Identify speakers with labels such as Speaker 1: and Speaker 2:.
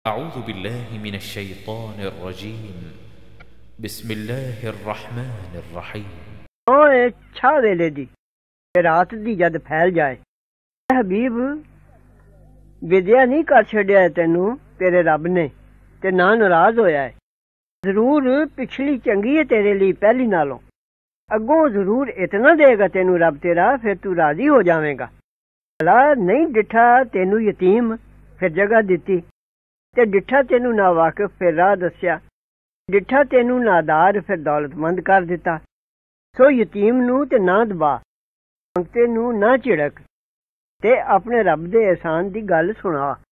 Speaker 1: أعوذ بالله من الشيطان الرجيم بسم الله الرحمن الرحيم
Speaker 2: छा वेले दी रात दी जद फैल जाए हबीब विद्या नहीं कर छड़िया तेनू तेरे रब ने ते ना नाराज होया है। जरूर पिछली चंगी है तेरे लिए पहली नालों, अगों जरूर इतना देगा तेनू रब तेरा, फिर तू राजी हो जावेगा। भला नहीं डिठा तेनू यतीम फिर जगह दिती, ते डिठा तेनू ना वाकिफ फिर राह दस्या, डिठा तेनू नादार फिर दौलतमंद कर दिता। सो यतीम नू ते ना दबा, मंगते नू ना झिड़क, ते अपने रब दे एहसान दी गल सुना।